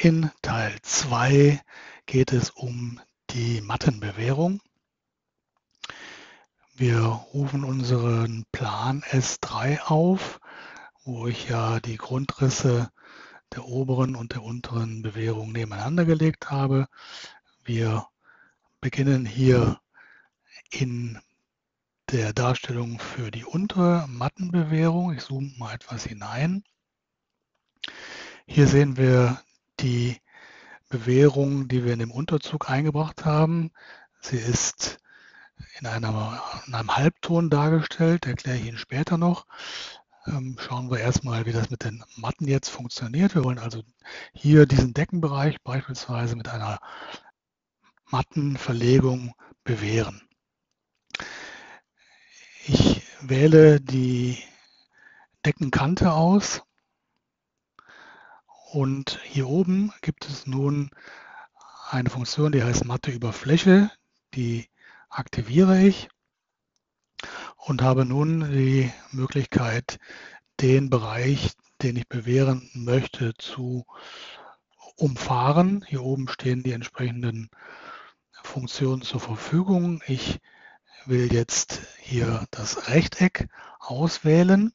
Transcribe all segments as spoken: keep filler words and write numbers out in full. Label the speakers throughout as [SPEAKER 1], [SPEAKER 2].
[SPEAKER 1] In Teil zwei geht es um die Mattenbewährung. Wir rufen unseren Plan S drei auf, wo ich ja die Grundrisse der oberen und der unteren Bewährung nebeneinander gelegt habe. Wir beginnen hier in der Darstellung für die untere Mattenbewährung. Ich zoome mal etwas hinein. Hier sehen wir die Bewährung, die wir in dem Unterzug eingebracht haben. Sie ist in, einer, in einem Halbton dargestellt, erkläre ich Ihnen später noch. Ähm, schauen wir erstmal, wie das mit den Matten jetzt funktioniert. Wir wollen also hier diesen Deckenbereich beispielsweise mit einer Mattenverlegung bewähren. Ich wähle die Deckenkante aus und hier oben gibt es nun eine Funktion, die heißt Matte über Fläche. Die aktiviere ich und habe nun die Möglichkeit, den Bereich, den ich bewähren möchte, zu umfahren. Hier oben stehen die entsprechenden Funktionen zur Verfügung. Ich will jetzt hier das Rechteck auswählen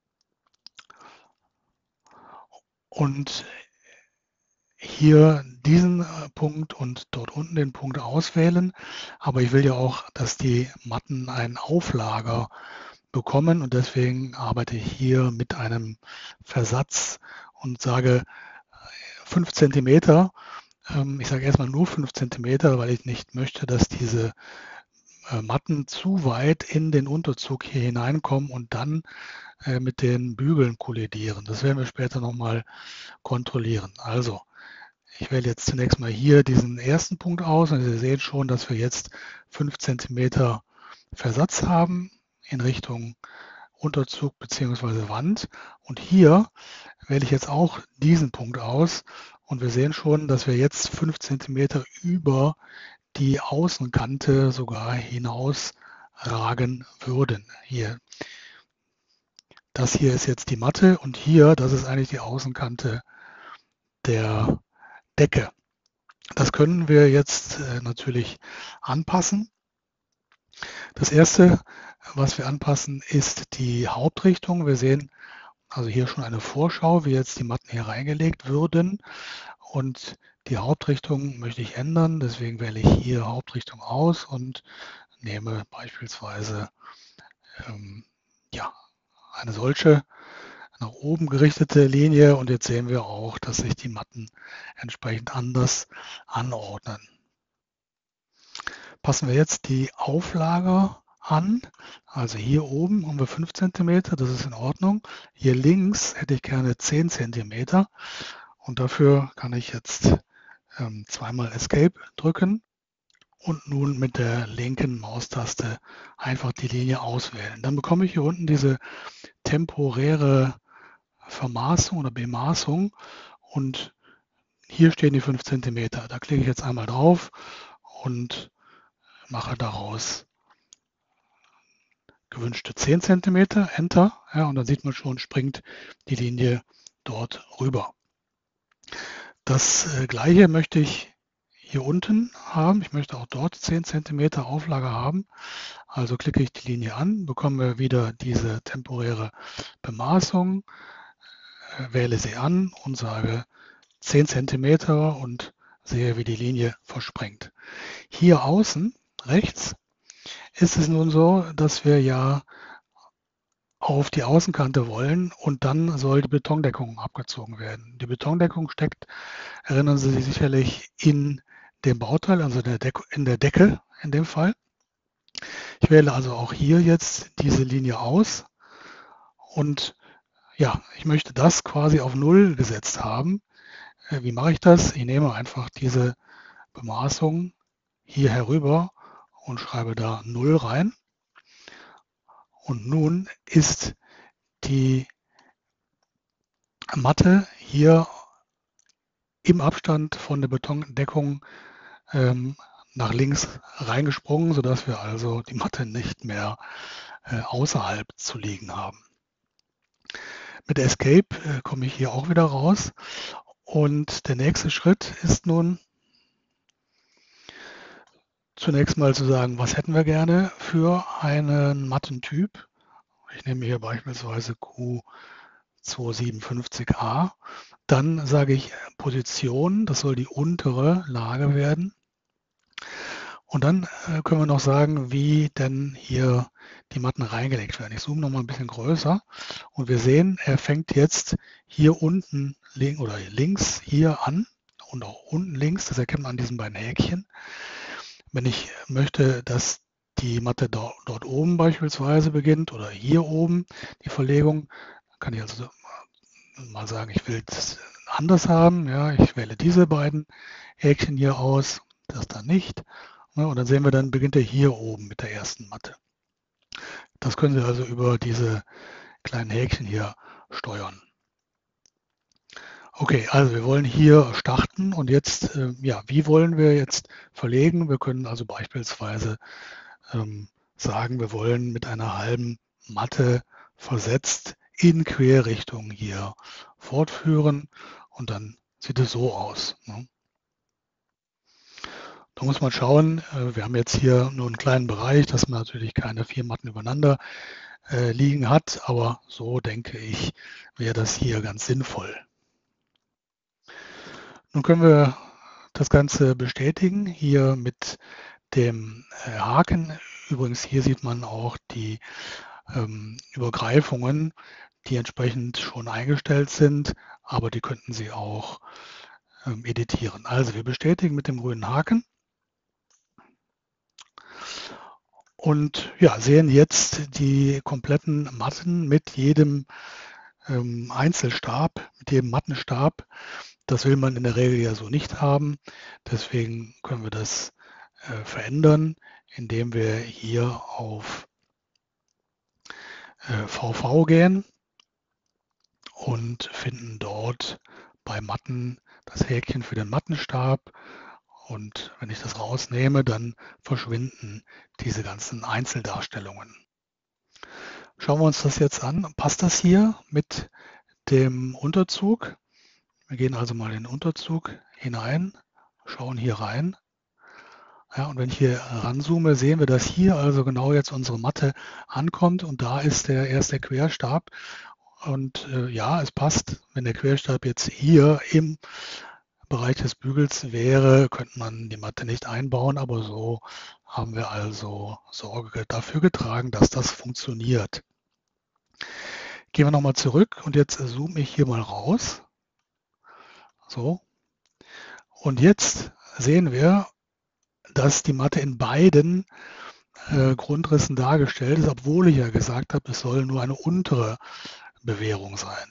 [SPEAKER 1] und hier diesen Punkt und dort unten den Punkt auswählen. Aber ich will ja auch, dass die Matten einen Auflager bekommen und deswegen arbeite ich hier mit einem Versatz und sage fünf Zentimeter. Ich sage erstmal nur fünf Zentimeter, weil ich nicht möchte, dass diese Matten zu weit in den Unterzug hier hineinkommen und dann mit den Bügeln kollidieren. Das werden wir später nochmal kontrollieren. Also, ich wähle jetzt zunächst mal hier diesen ersten Punkt aus und Sie sehen schon, dass wir jetzt fünf Zentimeter Versatz haben in Richtung Unterzug bzw. Wand. Und hier wähle ich jetzt auch diesen Punkt aus und wir sehen schon, dass wir jetzt fünf Zentimeter über die Außenkante sogar hinausragen würden. Hier. Das hier ist jetzt die Matte und hier, das ist eigentlich die Außenkante der Decke. Das können wir jetzt äh, natürlich anpassen. Das erste, was wir anpassen, ist die Hauptrichtung. Wir sehen also hier schon eine Vorschau, wie jetzt die Matten hier reingelegt würden. Und die Hauptrichtung möchte ich ändern. Deswegen wähle ich hier Hauptrichtung aus und nehme beispielsweise ähm, ja, eine solche nach oben gerichtete Linie und jetzt sehen wir auch, dass sich die Matten entsprechend anders anordnen. Passen wir jetzt die Auflager an. Also hier oben haben wir fünf Zentimeter, das ist in Ordnung. Hier links hätte ich gerne zehn Zentimeter und dafür kann ich jetzt ähm, zweimal Escape drücken und nun mit der linken Maustaste einfach die Linie auswählen. Dann bekomme ich hier unten diese temporäre Vermaßung oder Bemaßung und hier stehen die fünf Zentimeter. Da klicke ich jetzt einmal drauf und mache daraus gewünschte zehn Zentimeter, Enter, ja, und dann sieht man schon, springt die Linie dort rüber. Das äh, gleiche möchte ich hier unten haben. Ich möchte auch dort zehn Zentimeter Auflage haben. Also klicke ich die Linie an, bekomme wieder diese temporäre Bemaßung, wähle sie an und sage zehn Zentimeter und sehe, wie die Linie verspringt. Hier außen rechts ist es nun so, dass wir ja auf die Außenkante wollen und dann soll die Betondeckung abgezogen werden. Die Betondeckung steckt, erinnern Sie sich sicherlich, in dem Bauteil, also der in der Decke in dem Fall. Ich wähle also auch hier jetzt diese Linie aus und ja, ich möchte das quasi auf Null gesetzt haben. Wie mache ich das? Ich nehme einfach diese Bemaßung hier herüber und schreibe da Null rein. Und nun ist die Matte hier im Abstand von der Betondeckung ähm, nach links reingesprungen, sodass wir also die Matte nicht mehr äh, außerhalb zu liegen haben. Mit Escape äh, komme ich hier auch wieder raus Und der nächste Schritt ist nun zunächst mal zu sagen, was hätten wir gerne für einen Mattentyp. Ich nehme hier beispielsweise Q zweihundertsiebenundfünfzig a. Dann sage ich Position, das soll die untere Lage werden. Und dann können wir noch sagen, wie denn hier die Matten reingelegt werden. Ich zoome noch mal ein bisschen größer und wir sehen, er fängt jetzt hier unten oder links hier an und auch unten links, das erkennt man an diesen beiden Häkchen. Wenn ich möchte, dass die Matte dort, dort oben beispielsweise beginnt oder hier oben die Verlegung, dann kann ich also mal sagen, ich will es anders haben. Ja, ich wähle diese beiden Häkchen hier aus, das dann nicht. Und dann sehen wir, dann beginnt er hier oben mit der ersten Matte. Das können Sie also über diese kleinen Häkchen hier steuern. Okay, also wir wollen hier starten und jetzt, äh, ja, wie wollen wir jetzt verlegen? Wir können also beispielsweise ähm, sagen, wir wollen mit einer halben Matte versetzt in Querrichtung hier fortführen und dann sieht es so aus. Ne? Da muss man schauen, äh, wir haben jetzt hier nur einen kleinen Bereich, dass man natürlich keine vier Matten übereinander äh, liegen hat, aber so denke ich, wäre das hier ganz sinnvoll. Nun können wir das Ganze bestätigen, hier mit dem äh, Haken. Übrigens, hier sieht man auch die ähm, Übergreifungen, die entsprechend schon eingestellt sind, aber die könnten Sie auch ähm, editieren. Also wir bestätigen mit dem grünen Haken und ja, sehen jetzt die kompletten Matten mit jedem ähm, Einzelstab, mit jedem Mattenstab. Das will man in der Regel ja so nicht haben. Deswegen können wir das äh, verändern, indem wir hier auf äh, V V gehen und finden dort bei Matten das Häkchen für den Mattenstab. Und wenn ich das rausnehme, dann verschwinden diese ganzen Einzeldarstellungen. Schauen wir uns das jetzt an. Passt das hier mit dem Unterzug? Wir gehen also mal in den Unterzug hinein, schauen hier rein. Ja, und wenn ich hier ranzoome, sehen wir, dass hier also genau jetzt unsere Matte ankommt und da ist der erste Querstab. Und äh, ja, es passt, wenn der Querstab jetzt hier im Bereich des Bügels wäre, könnte man die Matte nicht einbauen, aber so haben wir also Sorge dafür getragen, dass das funktioniert. Gehen wir nochmal zurück und jetzt zoome ich hier mal raus. So. Und jetzt sehen wir, dass die Matte in beiden äh, Grundrissen dargestellt ist, obwohl ich ja gesagt habe, es soll nur eine untere Bewehrung sein.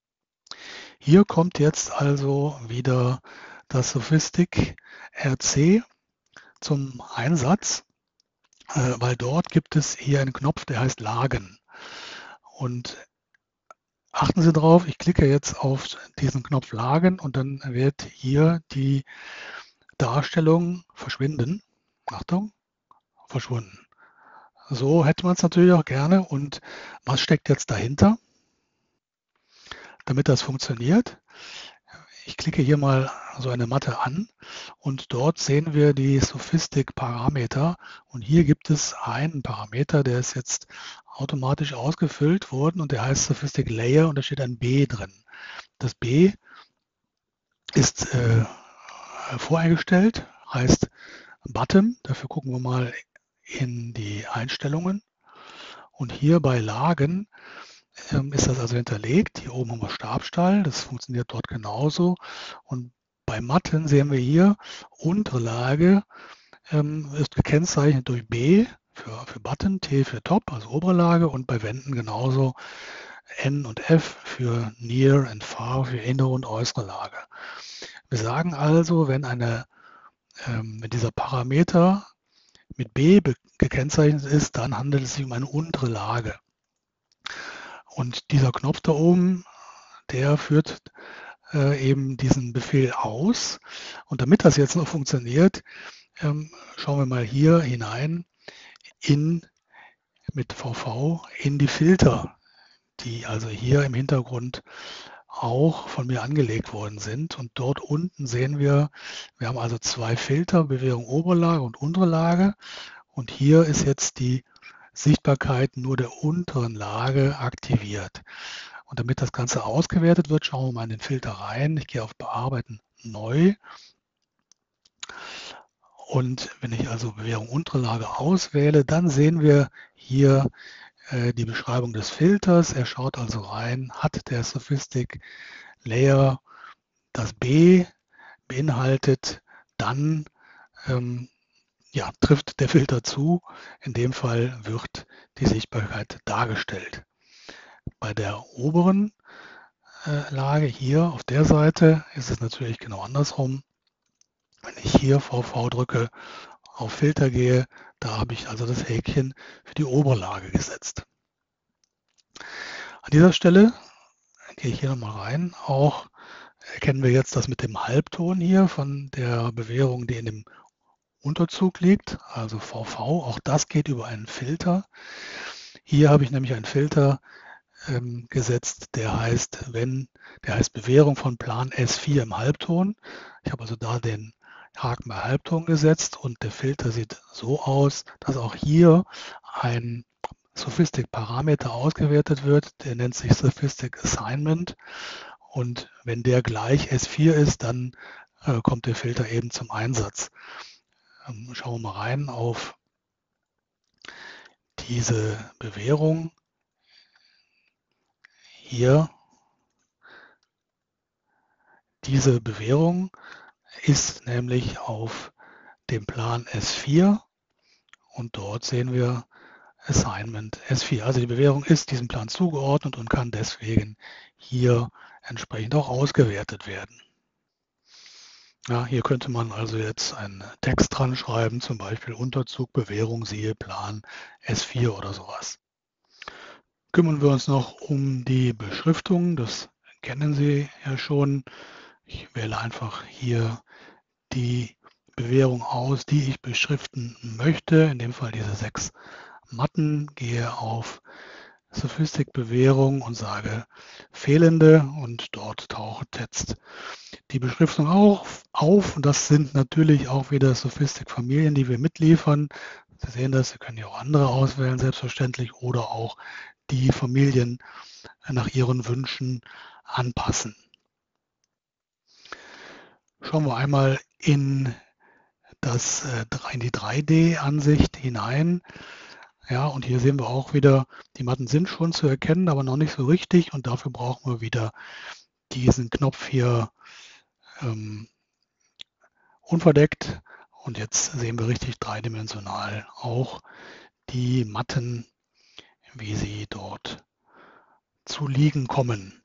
[SPEAKER 1] Hier kommt jetzt also wieder das Sophistic R C zum Einsatz, äh, weil dort gibt es hier einen Knopf, der heißt Lagen. Und achten Sie drauf, ich klicke jetzt auf diesen Knopf Lagen und dann wird hier die Darstellung verschwinden. Achtung, verschwunden. So hätte man es natürlich auch gerne. Und was steckt jetzt dahinter, damit das funktioniert? Ich klicke hier mal so eine Matte an und dort sehen wir die Sophistic Parameter. Und hier gibt es einen Parameter, der ist jetzt automatisch ausgefüllt worden und der heißt Sophistic Layer und da steht ein B drin. Das B ist äh, voreingestellt, heißt Bottom. Dafür gucken wir mal in die Einstellungen. Und hier bei Lagen ähm, ist das also hinterlegt. Hier oben haben wir Stabstall, das funktioniert dort genauso. Und bei Matten sehen wir hier, untere Lage ähm, ist gekennzeichnet durch B für, für Button, T für Top, also obere Lage, und bei Wänden genauso N und F für Near und Far für innere und äußere Lage. Wir sagen also, wenn, eine, ähm, wenn dieser Parameter mit B gekennzeichnet ist, dann handelt es sich um eine untere Lage. Und dieser Knopf da oben, der führt äh, eben diesen Befehl aus. Und damit das jetzt noch funktioniert, ähm, schauen wir mal hier hinein in, mit V V in die Filter, die also hier im Hintergrund auch von mir angelegt worden sind. Und dort unten sehen wir, wir haben also zwei Filter, Bewegung Oberlage und untere Lage. Und hier ist jetzt die Sichtbarkeit nur der unteren Lage aktiviert. Und damit das Ganze ausgewertet wird, schauen wir mal in den Filter rein. Ich gehe auf Bearbeiten neu. Und wenn ich also Bewegung untere Lage auswähle, dann sehen wir hier äh, die Beschreibung des Filters. Er schaut also rein, hat der Sophistic Layer das B beinhaltet, dann ähm, ja, trifft der Filter zu. In dem Fall wird die Sichtbarkeit dargestellt. Bei der oberen äh, Lage hier auf der Seite ist es natürlich genau andersrum. Wenn ich hier V V drücke, auf Filter gehe, da habe ich also das Häkchen für die Oberlage gesetzt. An dieser Stelle gehe ich hier nochmal rein. Auch erkennen wir jetzt das mit dem Halbton hier von der Bewährung, die in dem Unterzug liegt, also V V. Auch das geht über einen Filter. Hier habe ich nämlich einen Filter ähm, gesetzt, der heißt, wenn, der heißt Bewährung von Plan S vier im Halbton. Ich habe also da den Haken bei Halbton gesetzt und der Filter sieht so aus, dass auch hier ein Sophistic Parameter ausgewertet wird. Der nennt sich Sophistic Assignment. Und wenn der gleich S vier ist, dann äh, kommt der Filter eben zum Einsatz. Ähm, schauen wir mal rein auf diese Bewährung. Hier, diese Bewährung ist nämlich auf dem Plan S vier und dort sehen wir Assignment S vier. Also die Bewährung ist diesem Plan zugeordnet und kann deswegen hier entsprechend auch ausgewertet werden. Ja, hier könnte man also jetzt einen Text dran schreiben, zum Beispiel Unterzug, Bewährung, siehe Plan S vier oder sowas. Kümmern wir uns noch um die Beschriftung. Das kennen Sie ja schon. Ich wähle einfach hier die Bewährung aus, die ich beschriften möchte. In dem Fall diese sechs Matten. Gehe auf Sophistic Bewährung und sage fehlende und dort taucht jetzt die Beschriftung auch auf. Und das sind natürlich auch wieder Sophistic Familien, die wir mitliefern. Sie sehen das, Sie können ja auch andere auswählen, selbstverständlich, oder auch die Familien nach Ihren Wünschen anpassen. Schauen wir einmal in, das, in die drei D-Ansicht hinein. Ja, und hier sehen wir auch wieder, die Matten sind schon zu erkennen, aber noch nicht so richtig. Und dafür brauchen wir wieder diesen Knopf hier ähm, unverdeckt. Und jetzt sehen wir richtig dreidimensional auch die Matten, wie sie dort zu liegen kommen.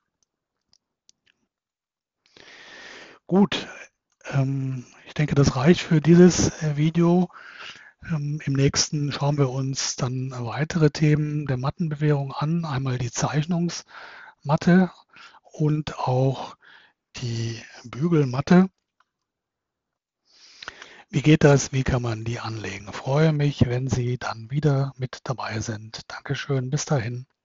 [SPEAKER 1] Gut, ähm, ich denke, das reicht für dieses Video. Ähm, im nächsten schauen wir uns dann weitere Themen der Mattenbewährung an. Einmal die Zeichnungsmatte und auch die Bügelmatte. Wie geht das? Wie kann man die anlegen? Ich freue mich, wenn Sie dann wieder mit dabei sind. Dankeschön, bis dahin.